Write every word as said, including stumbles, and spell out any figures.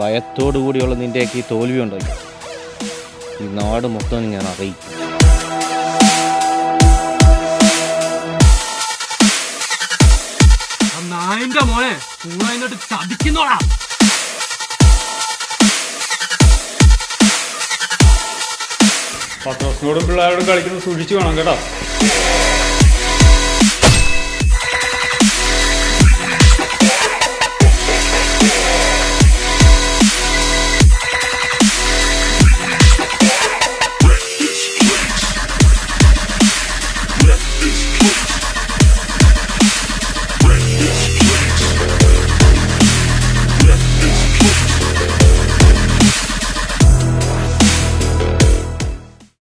ഭയത്തോടു കൂടിയുള്ള നിൻ്റെയൊക്കെ ഈ തോൽവി ഉണ്ടല്ലോ, ഈ നാട് മൊത്തം ഞാൻ അറിയിക്കും. നായന്റെ മോനെ കൂടെ ചതിക്കുന്നോടാ. പത്രോസിനോടും പിള്ളേരോടും കളിക്കുന്നത് സൂക്ഷിച്ചു വേണം കേട്ടോ.